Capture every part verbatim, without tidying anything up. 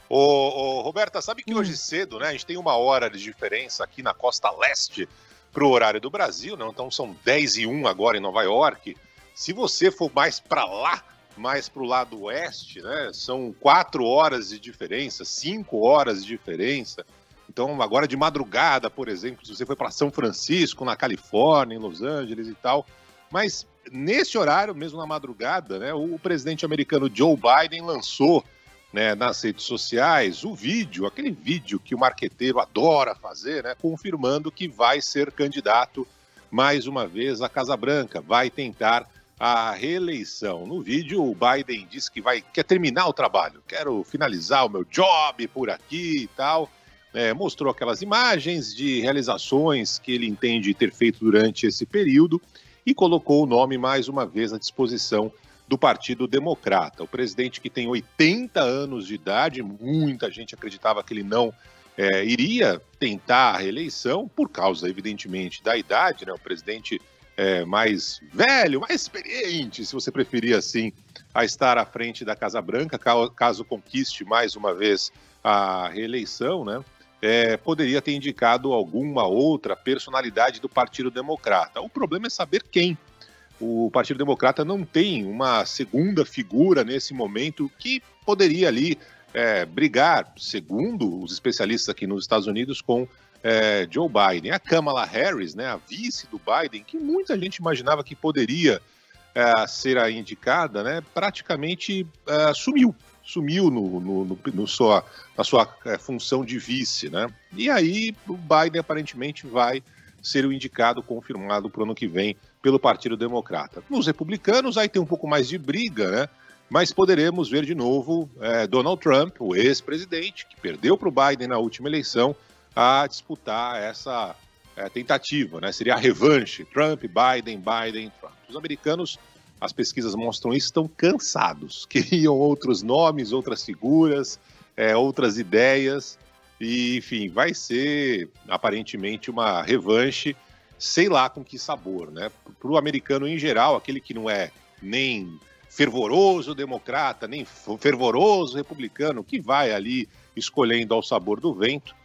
Ô, ô, Roberta, sabe que Hum. hoje cedo, né, a gente tem uma hora de diferença aqui na costa leste para o horário do Brasil, né? Então são dez e um agora em Nova York. Se você for mais para lá, mais para o lado oeste, né, são quatro horas de diferença, cinco horas de diferença. Então agora de madrugada, por exemplo, se você foi para São Francisco, na Califórnia, em Los Angeles e tal, mas nesse horário, mesmo na madrugada, né, o presidente americano Joe Biden lançou, né, nas redes sociais, o vídeo, aquele vídeo que o marqueteiro adora fazer, né, confirmando que vai ser candidato mais uma vez à Casa Branca, vai tentar a reeleição. No vídeo, o Biden disse que vai, quer terminar o trabalho, quero finalizar o meu job por aqui e tal. É, mostrou aquelas imagens de realizações que ele entende ter feito durante esse período e colocou o nome mais uma vez à disposição do Partido Democrata. O presidente, que tem oitenta anos de idade, muita gente acreditava que ele não é, iria tentar a reeleição, por causa, evidentemente, da idade, né? O presidente é, mais velho, mais experiente, se você preferir assim, a estar à frente da Casa Branca, caso conquiste mais uma vez a reeleição, né? É, poderia ter indicado alguma outra personalidade do Partido Democrata. O problema é saber quem. O Partido Democrata não tem uma segunda figura nesse momento que poderia ali é, brigar, segundo os especialistas aqui nos Estados Unidos, com é, Joe Biden. A Kamala Harris, né, a vice do Biden, que muita gente imaginava que poderia é, ser a indicada, né, praticamente é, sumiu. Sumiu no, no, no, no sua, na sua é, função de vice, né? E aí o Biden aparentemente vai ser o indicado confirmado para o ano que vem pelo Partido Democrata. Nos republicanos aí tem um pouco mais de briga, né? Mas poderemos ver de novo é, Donald Trump, o ex-presidente, que perdeu para o Biden na última eleição, a disputar essa é, tentativa, né? Seria a revanche, Trump, Biden, Biden, Trump. Os americanos, as pesquisas mostram isso, estão cansados, queriam outros nomes, outras figuras, é, outras ideias, e enfim, vai ser aparentemente uma revanche, sei lá com que sabor, né? Para o americano em geral, aquele que não é nem fervoroso democrata, nem fervoroso republicano, que vai ali escolhendo ao sabor do vento,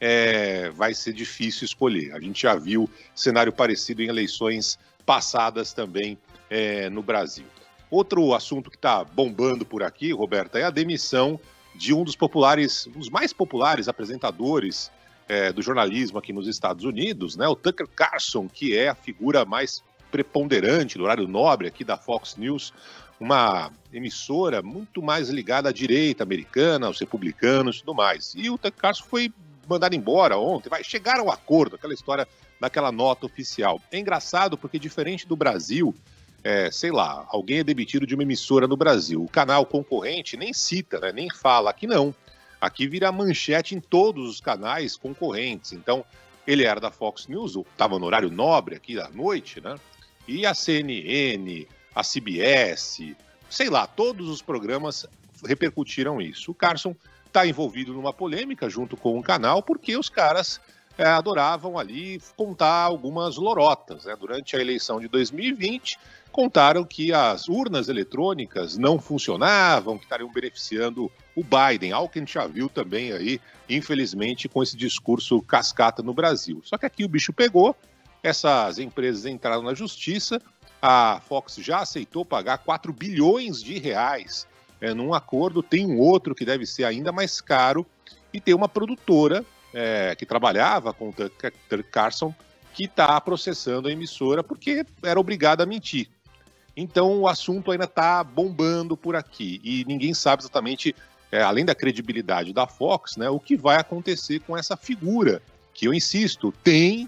é, vai ser difícil escolher. A gente já viu cenário parecido em eleições passadas também é, no Brasil. Outro assunto que está bombando por aqui, Roberta, é a demissão de um dos populares, um dos mais populares apresentadores é, do jornalismo aqui nos Estados Unidos, né, o Tucker Carlson, que é a figura mais preponderante do horário nobre aqui da Fox News, uma emissora muito mais ligada à direita americana, aos republicanos e tudo mais. E o Tucker Carlson foi mandado embora ontem, vai chegar ao acordo, aquela história daquela nota oficial. É engraçado porque, diferente do Brasil, É, sei lá, alguém é demitido de uma emissora no Brasil, o canal concorrente nem cita, né, nem fala. Aqui não, aqui vira manchete em todos os canais concorrentes. Então, ele era da Fox News, estava no horário nobre aqui da noite, né, e a C N N, a C B S, sei lá, todos os programas repercutiram isso. O Carlson está envolvido numa polêmica junto com o canal, porque os caras é, adoravam ali contar algumas lorotas, né? Durante a eleição de dois mil e vinte, contaram que as urnas eletrônicas não funcionavam, que estariam beneficiando o Biden, algo que a gente já viu também aí, infelizmente, com esse discurso cascata no Brasil. Só que aqui o bicho pegou, essas empresas entraram na justiça, a Fox já aceitou pagar quatro bilhões de reais é, num acordo, tem um outro que deve ser ainda mais caro, e tem uma produtora é, que trabalhava com o Tucker Carlson, que está processando a emissora porque era obrigada a mentir. Então o assunto ainda está bombando por aqui e ninguém sabe exatamente, é, além da credibilidade da Fox, né, o que vai acontecer com essa figura, que eu insisto, tem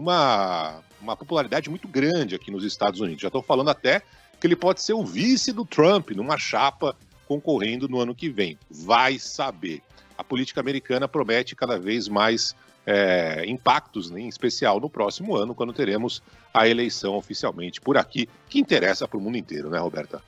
uma, uma popularidade muito grande aqui nos Estados Unidos. Já estou falando até que ele pode ser o vice do Trump numa chapa concorrendo no ano que vem. Vai saber. A política americana promete cada vez mais É, impactos, né, em especial no próximo ano, quando teremos a eleição oficialmente por aqui, que interessa para o mundo inteiro, né, Roberta?